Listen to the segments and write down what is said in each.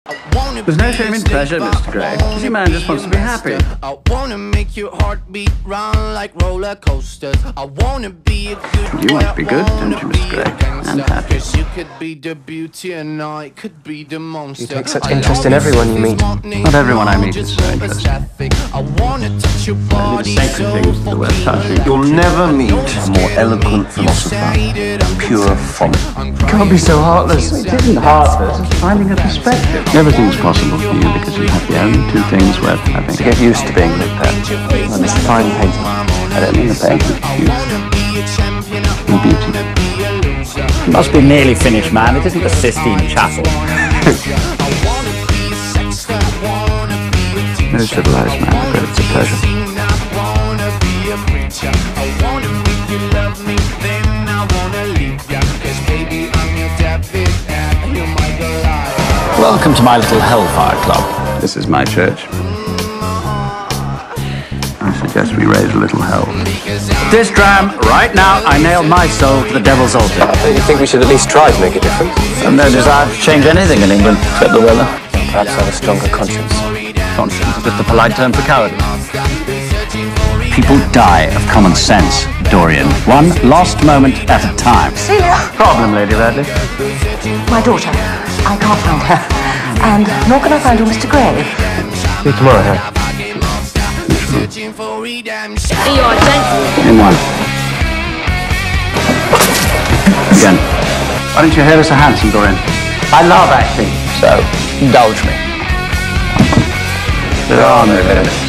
There's no shame in pleasure, Mr. Gray. Busy man just wants to be happy. I wanna make your heartbeat run like roller coasters. I wanna be a good You want to be good, don't you, Mr. Gray? And happy. You could be the beauty and I could be the monster. You take such interest in everyone you meet. Not everyone I meet is so interesting. I wanna touch your body sacred things is the worst touching. You'll never meet a more eloquent philosopher. Pure folly. Can't be so heartless. It isn't heartless, it's finding a perspective. Everything's possible for you because you have the only two things worth having. To get used to being looked at. And it's fine painting. I don't mean the painting of youth. And beauty. It must be nearly finished, man. It isn't the Sistine Chapel. No civilised man regrets a pleasure. Welcome to my little hellfire club. This is my church. I suggest we raise a little hell. This dram, right now, I nail my soul to the devil's altar. Don't you think we should at least try to make a difference? I've no desire to change anything in England, except the weather. Perhaps have a stronger conscience. Conscience is just a polite term for cowardice. People die of common sense, Dorian. One lost moment at a time. Celia! Problem, Lady Radley. My daughter. I can't find her. And nor can I find your Mr. Gray. See you tomorrow, Harry. You're a gentleman. In one. Again. Why don't you hail us a hansom, Dorian? I love acting. So, indulge me. There are no limits.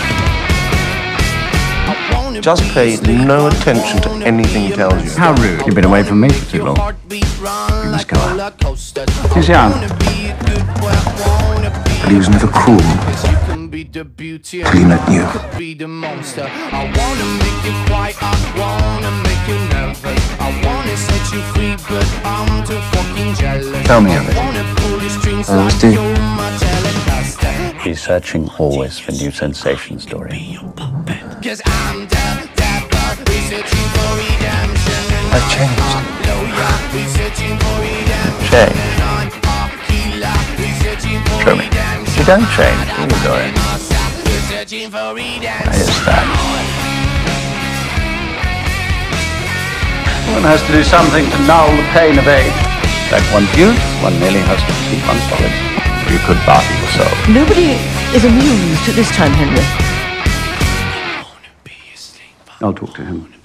Just pay no attention to anything he tells you. How rude. You've been away from me for too long. You must go out. He's young. But he was never cruel till he met you. Tell me everything. I always do. He's searching always for new sensations, Dorian. I've changed. Change. Show me. You don't change, do you, Dorian? Why is that? One has to do something to null the pain of age. Like one's youth, one merely has to keep on solid. Or you could barter your soul. Nobody is amused at this time, Henry. I'll talk to him.